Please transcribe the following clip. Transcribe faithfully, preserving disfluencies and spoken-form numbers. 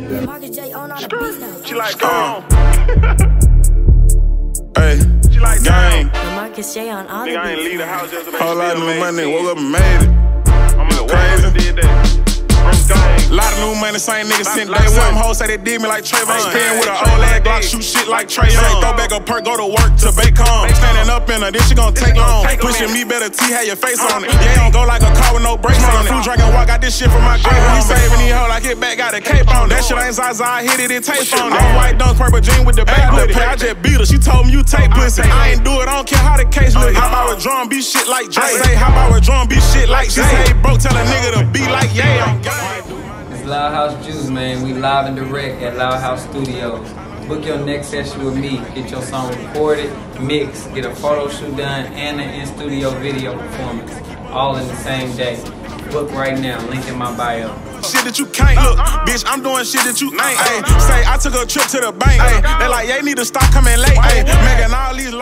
She like, come on. Hey, she like, gang. Nigga, I ain't leave the house yesterday. Whole lot of new money, woke up and made it. I'm in the crazy. Did that. Lot of new money, same niggas sent day one. Some hoes say they did me like Trayvon. Spin with an old ass Glock, shoot shit like Trey. Say throw back a perk, go to work to bacon. Standing up in her, this shit gon' take long. Pushing me better T, have your face on it. Yeah, don't go like a car with no brakes on it. Food drinking walk, got this shit from my grave. He saving these hoes, I get back, got a cape on. That shit ain't Zaza, I hit it, it taste on it. White dunks, purple jean with the back with it. I just beat her, she told me you take pussy. I ain't do it, I don't care how the case look. How about a drum, be shit like Jay? Say, how about a drum, be shit like Jay? Say, bro, tell a nigga to be like yeah. LoudHouse Juice, man. We live and direct at LoudHouse Studios. Book your next session with me. Get your song recorded, mixed, get a photo shoot done, and an in-studio video performance. All in the same day. Book right now. Link in my bio. Shit that you can't look, bitch, I'm doing shit that you ain't. Ay, say I took a trip to the bank. Ay, they like, yeah, need to stop coming late. Ay, making all these